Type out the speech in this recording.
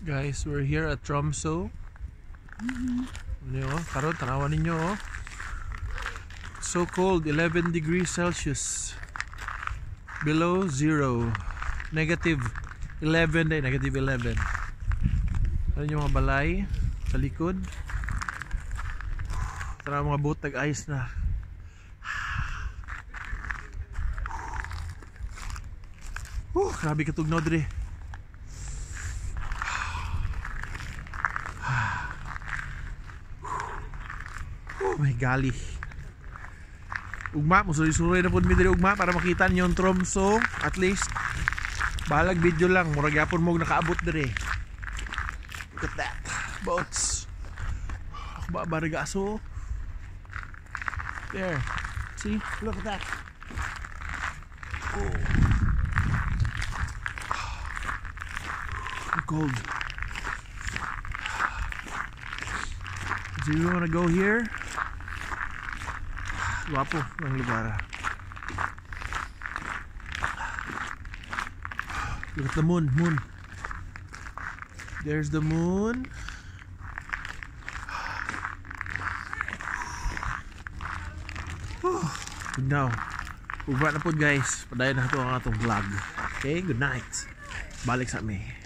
Guys, we're here at Tromsø. Karon tanawan ninyo oh. So cold, 11 degrees Celsius. Below zero. Negative 11 day, negative 11. Ano yung mga balay sa likod? Tara mga boat nag-ice na. Grabe katugnaw dire. May gali. Ugma, musuri-suri na po mi diri ugma para makita niyo yung Tromsø. At least balag video lang, murag yapon mo nakaabot dire. Look at that, boats. Akba baragaso. There. See? Look at that. Oh. Cold. Do you wanna go here? Guwapo ang lugar. Look at the moon, There's the moon. Good now. Ubat na po guys. Padayon na ito ang atong vlog. Okay, good night. Balik sa amin.